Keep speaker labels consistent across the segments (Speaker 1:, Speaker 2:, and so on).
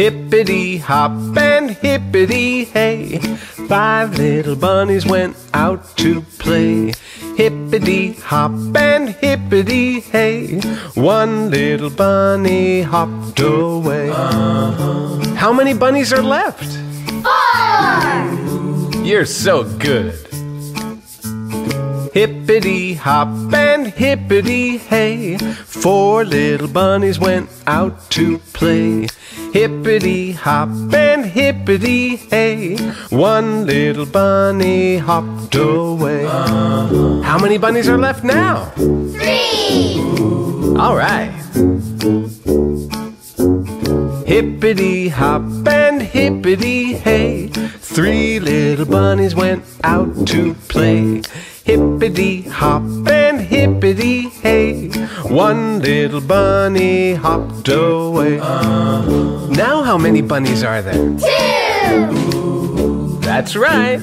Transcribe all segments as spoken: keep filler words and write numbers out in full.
Speaker 1: Hippity hop and hippity hey, five little bunnies went out to play. Hippity hop and hippity hey, one little bunny hopped away. Uh-huh. How many bunnies are left?
Speaker 2: Four!
Speaker 1: You're so good. Hippity hop and hippity hey, four little bunnies went out to play. Hippity hop and hippity hey, one little bunny hopped away. Uh-huh. How many bunnies are left now?
Speaker 2: Three!
Speaker 1: All right. Hippity hop and hippity hey, three little bunnies went out to play. Hippity hop and hippity hey, one little bunny hopped away. Uh-huh. Now how many bunnies are there?
Speaker 2: Two!
Speaker 1: That's right.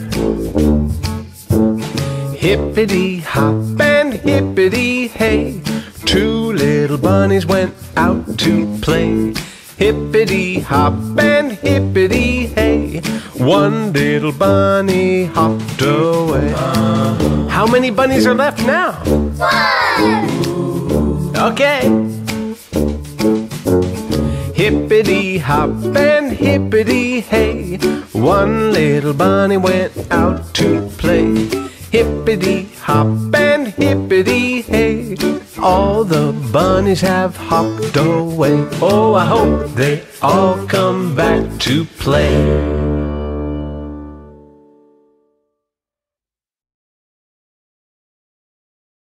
Speaker 1: Hippity hop and hippity hey, two little bunnies went out to play. Hippity hop and hippity hey, one little bunny hopped away. Uh-huh. How many bunnies are left now?
Speaker 2: One!
Speaker 1: Okay. Hippity hop and hippity hey, one little bunny went out to play. Hippity hop and hippity hey, all the bunnies have hopped away. Oh, I hope they all come back to play.